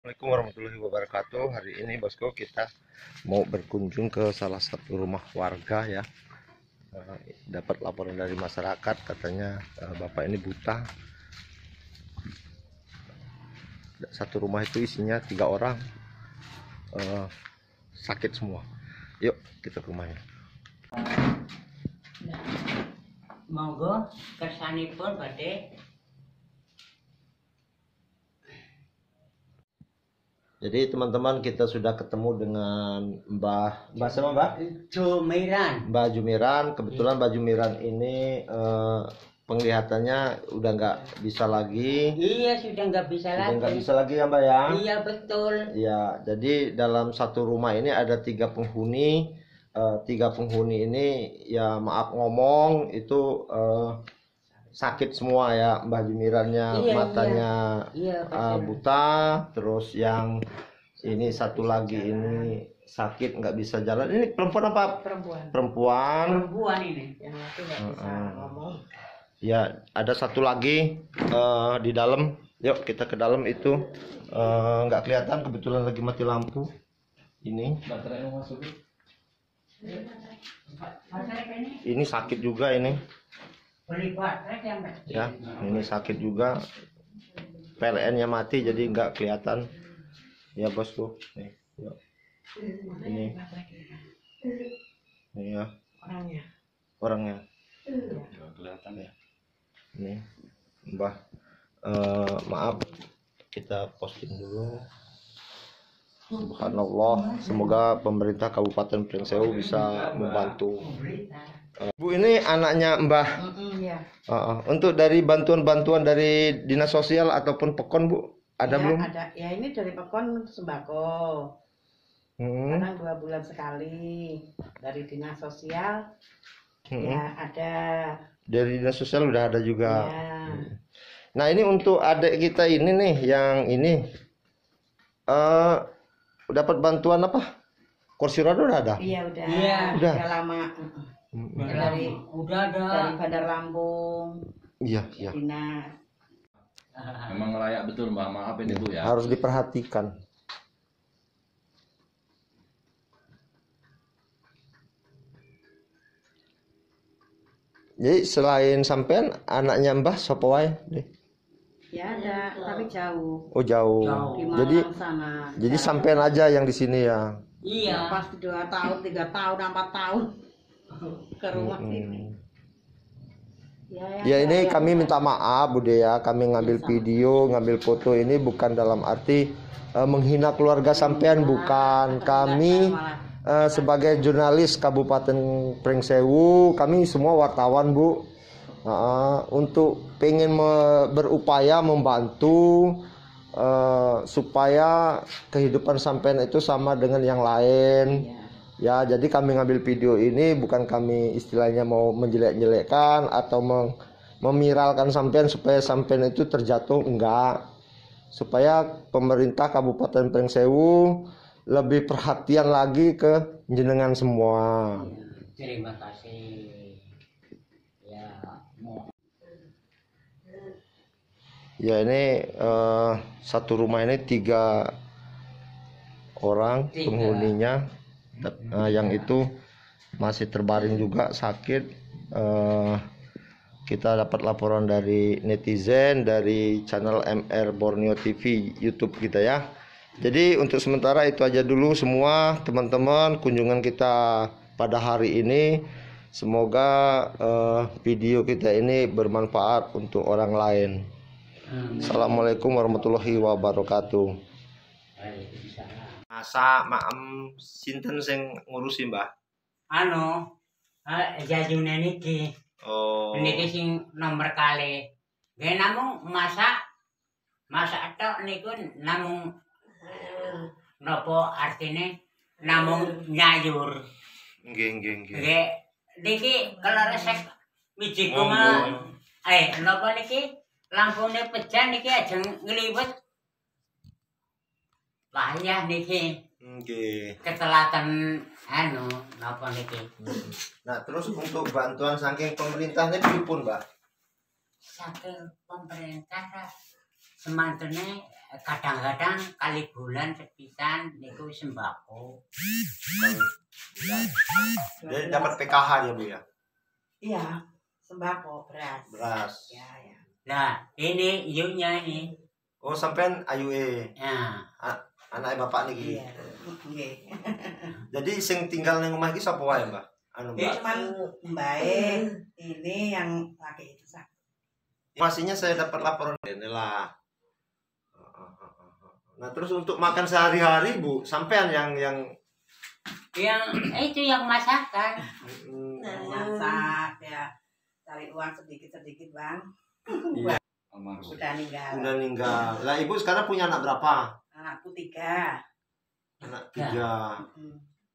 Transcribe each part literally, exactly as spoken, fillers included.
Assalamualaikum warahmatullahi wabarakatuh. Hari ini bosku kita mau berkunjung ke salah satu rumah warga ya. Eh, dapat laporan dari masyarakat katanya eh, bapak ini buta. Satu rumah itu isinya tiga orang, eh, sakit semua. Yuk kita ke rumahnya. Monggo kersanipun badhe. Jadi teman-teman, kita sudah ketemu dengan Mbah Mbah sama Mbah Jumiran. Mbah Jumiran. Kebetulan Mbah Jumiran ini eh, penglihatannya udah nggak bisa lagi. Iya, sudah nggak bisa Sudah lagi. nggak bisa lagi ya Mbak ya. Iya, betul. Ya, jadi dalam satu rumah ini ada tiga penghuni. Eh, tiga penghuni ini ya maaf ngomong itu eh, sakit semua ya. Mbah Jumirannya Iya, matanya Iya, eh, betul. buta. Terus yang ini satu lagi ini sakit nggak bisa jalan. Ini perempuan apa? Perempuan. Perempuan. Perempuan ini. Yang laki nggak bisa Heeh. ngomong. Ya, ada satu lagi eh, di dalam. Yuk kita ke dalam itu. Eh, nggak kelihatan, kebetulan lagi mati lampu. Ini. Ini sakit juga ini. Beli baterai ya, Mbak. Ya, ini sakit juga. P L N-nya mati jadi nggak kelihatan. Ya bosku. Nih, yuk. Ini. Ini ya Orangnya. orangnya. Nggak kelihatan ya. Ini Mbah. Eh, maaf, kita posting dulu. Subhanallah, semoga pemerintah Kabupaten Pringsewu bisa membantu. Eh, Bu, ini anaknya Mbah. Iya. Uh, uh, untuk dari bantuan-bantuan dari dinas sosial ataupun Pekon, Bu, ada Ya, belum? Ada. Ya ini dari Pekon sembako. Hmm. Kadang dua bulan sekali. Dari dinas sosial. Hmm. Ya ada. Dari dinas sosial udah ada juga. Ya. Nah, ini untuk adik kita ini nih, yang ini eh dapat bantuan apa? Kursi roda udah ada? Iya udah. Iya. Udah. Udah lama. Hmm. Dari Udah ada. dari Bandar Lampung. Iya, iya. Dinas. Memang layak betul Mbak, maaf ini Bu ya. Harus diperhatikan. Jadi selain sampean anaknya Mbah sapa wae deh. Ya ada, tapi jauh. Oh, jauh. Jauh. Di Jadi Malang sana. jadi sampean aja yang di sini ya. Iya. Pasti dua tahun, tiga tahun, empat tahun ke rumah sini. Ya, Ya, ini ya, kami ya. minta maaf Bude ya, kami ngambil Sama. video, ngambil foto ini bukan dalam arti eh, menghina keluarga sampean, bukan. Kami eh, sebagai jurnalis Kabupaten Pringsewu, kami semua wartawan Bu, eh, untuk pengen me- berupaya membantu eh, supaya kehidupan sampean itu sama dengan yang lain. Ya, jadi kami ngambil video ini bukan kami istilahnya mau menjelek-jelekkan atau meng- memiralkan sampean supaya sampean itu terjatuh, enggak. Supaya pemerintah Kabupaten Pringsewu lebih perhatian lagi ke jenengan semua. Terima kasih. Ya, mau Ya, ini eh, satu rumah ini tiga orang Tiga. penghuninya. Eh, yang itu masih terbaring juga sakit. Eh, kita dapat laporan dari netizen dari channel M R Borneo T V YouTube kita ya. Jadi untuk sementara itu aja dulu semua teman-teman kunjungan kita pada hari ini. Semoga eh, video kita ini bermanfaat untuk orang lain. Assalamualaikum warahmatullahi wabarakatuh. Masa maem sinten sing ngurusi Mbah? anu, eh, jajune niki. Oh. Niki sing nomor kali. Nggih namung masak masak tok niku namung eh, napa artine namung nyayur. Nggih, nggih, nggih. Nggih niki kalau resep wiji Monggo. kuma eh napa niki lampune pejah niki ajeng ngliwet. Payah niki Nggih. ketelaten anu napa niki. Nah, terus untuk bantuan saking pemerintahnya pripun, Mbak? Saking pemerintah semantene kadang-kadang kali bulan sepisan niku sembako. Dia dapat P K H ya Bu ya. Iya, sembako, beras. Beras. Ya, ya. Nah, ini iunya ini. Oh, sampean ayu e. Nah, Anak bapak niki. Iya. Nggih. Jadi sing tinggal ning omah iki sapa wae, Mbak? Anu, Ya Mbak. cuman Mbak ini yang laki itu sakit. Informasinya saya dapat laporan ini lah. Nah, terus untuk makan sehari-hari, Bu, sampean yang yang yang itu yang masakan. mm, Masak ya, cari uang sedikit-sedikit, Bang. Almarhum. Udah meninggal. udah meninggal. Lah, Ibu sekarang punya anak berapa? Anakku tiga. Anak tiga. Hmm.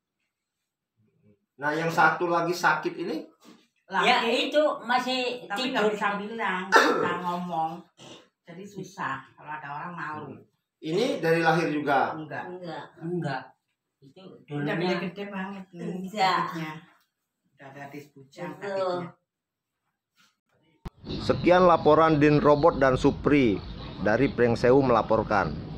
Nah, yang satu lagi sakit ini Ya Laki, itu masih tapi tidur. nggak bisa bilang, nggak ngomong. Jadi susah kalau ada orang malu. ini dari lahir juga. Enggak. Enggak. Enggak. Itu Udah dulunya gede-gede banget nih. Bisa. sakitnya. Udah gadis bujang Betul. sakitnya. Sekian laporan Din Robot dan Supri dari Pringsewu melaporkan.